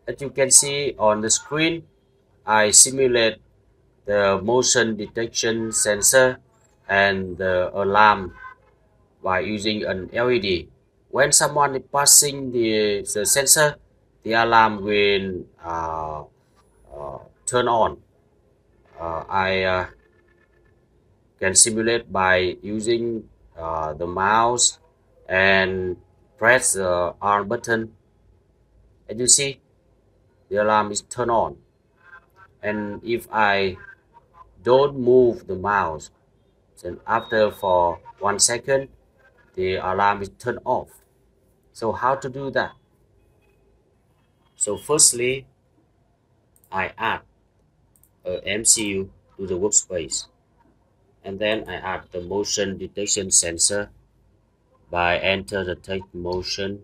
As you can see on the screen, I simulate the motion detection sensor and the alarm by using an LED. When someone is passing the sensor, the alarm will turn on. I can simulate by using the mouse and press the on button. As you see, the alarm is turned on. And if I don't move the mouse, then after for 1 second, the alarm is turned off. So how to do that? So firstly, I add a MCU to the workspace, and then I add the motion detection sensor by enter the text motion,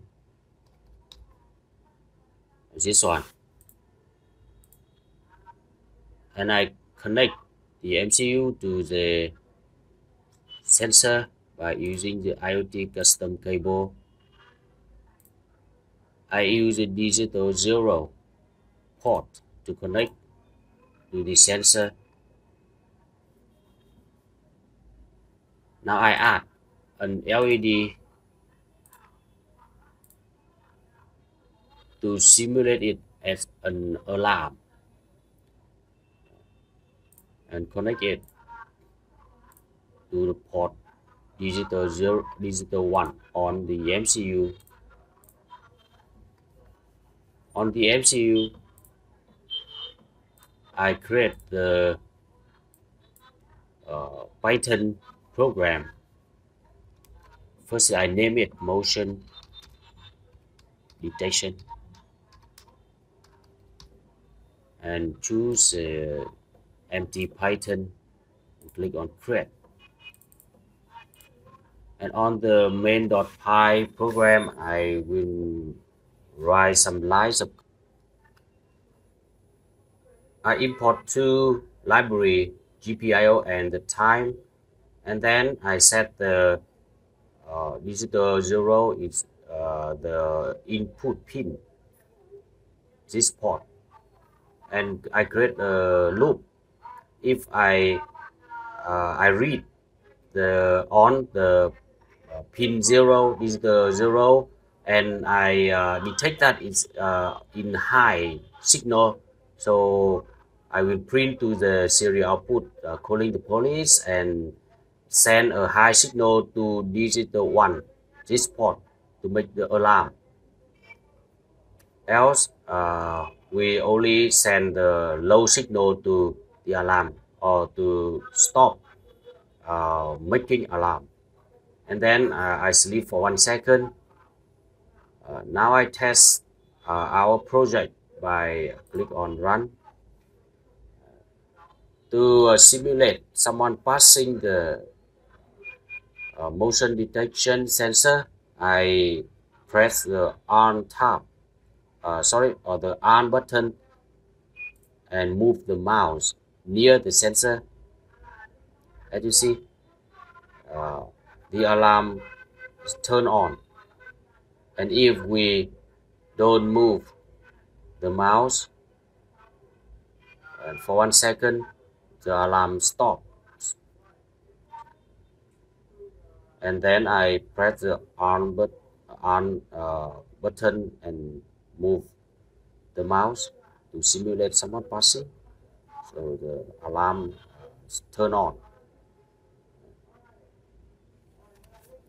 this one, and I connect the MCU to the sensor by using the IoT custom cable. I use a digital 0 port to connect to the sensor. Now I add an LED to simulate it as an alarm and connect it to the port digital 1 on the MCU. On the MCU, I create the Python program. First, I name it motion detection and choose empty Python and click on create. And on the main.py program, I will write some lines of. I import two library, GPIO and the time, and then I set the digital 0 is the input pin, this port, and I create a loop. If I read the on the pin 0 digital 0, and I detect that it's in high signal, so I will print to the serial output calling the police and send a high signal to digital 1, this port, to make the alarm. Else, we only send the low signal to the alarm or to stop making alarm. And then I sleep for 1 second. Now I test our project by click on run. To simulate someone passing the motion detection sensor, I press the on tab, or the on button, and move the mouse near the sensor. As you see, the alarm is turned on. And if we don't move the mouse, and for 1 second, the alarm stops. And then I press the on button and move the mouse to simulate someone passing. So the alarm is turned on.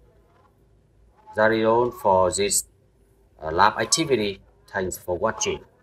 That is all for this lab activity. Thanks for watching.